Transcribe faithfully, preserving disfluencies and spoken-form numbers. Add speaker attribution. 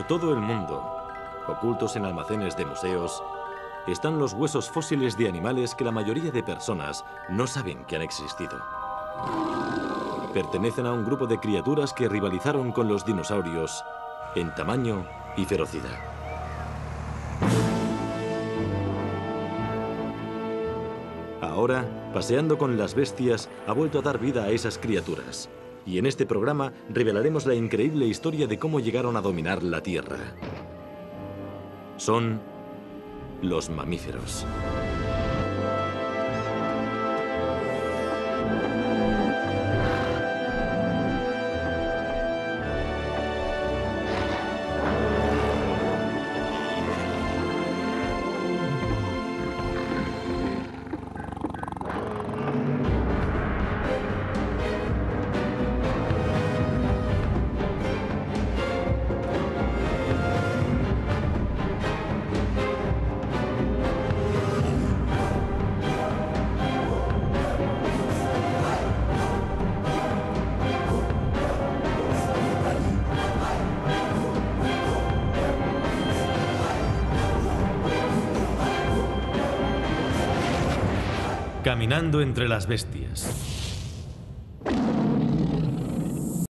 Speaker 1: Por todo el mundo, ocultos en almacenes de museos, están los huesos fósiles de animales que la mayoría de personas no saben que han existido. Pertenecen a un grupo de criaturas que rivalizaron con los dinosaurios en tamaño y ferocidad. Ahora, Paseando con las Bestias ha vuelto a dar vida a esas criaturas. Y en este programa revelaremos la increíble historia de cómo llegaron a dominar la Tierra. Son los mamíferos. Caminando entre las bestias.